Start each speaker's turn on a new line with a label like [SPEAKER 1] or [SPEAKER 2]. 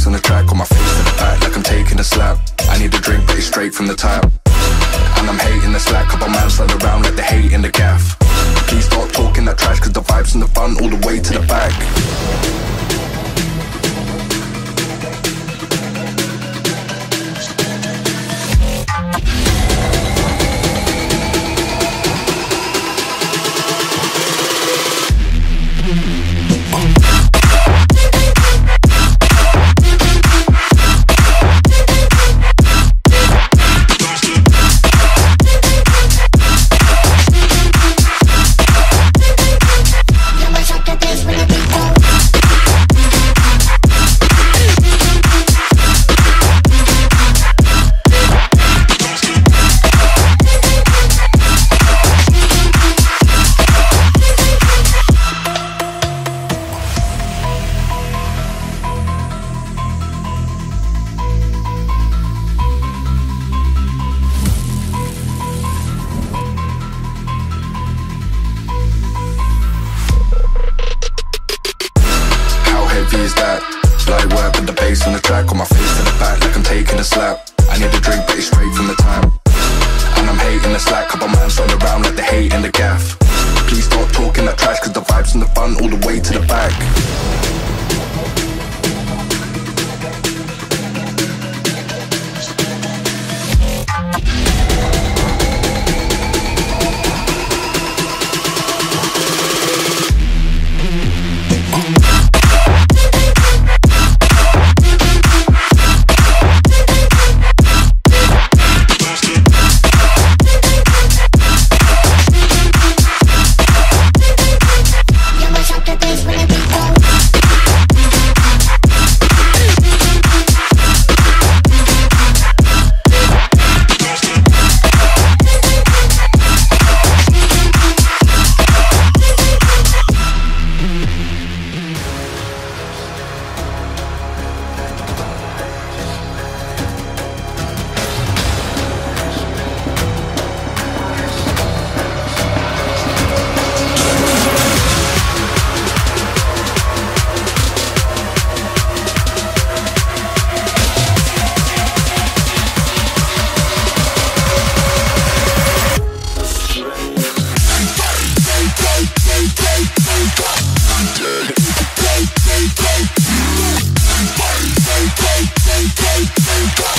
[SPEAKER 1] on the track, on my face to the back like I'm taking a slap. I need a drink but it's straight from the tap, and I'm hating the slack. Couple man slide around like they hate in the gaff. Please stop talking that trash, cause the vibes and the fun all the way to the back. Is that light work with the bass on the track, on my face to the back like I'm taking a slap. I need a drink but it's straight from the tap, and I'm hating the slack. Couple man slide around like they hate in the gaff. Please stop talking that trash, cause the vibes and the fun all the way to the back. Go.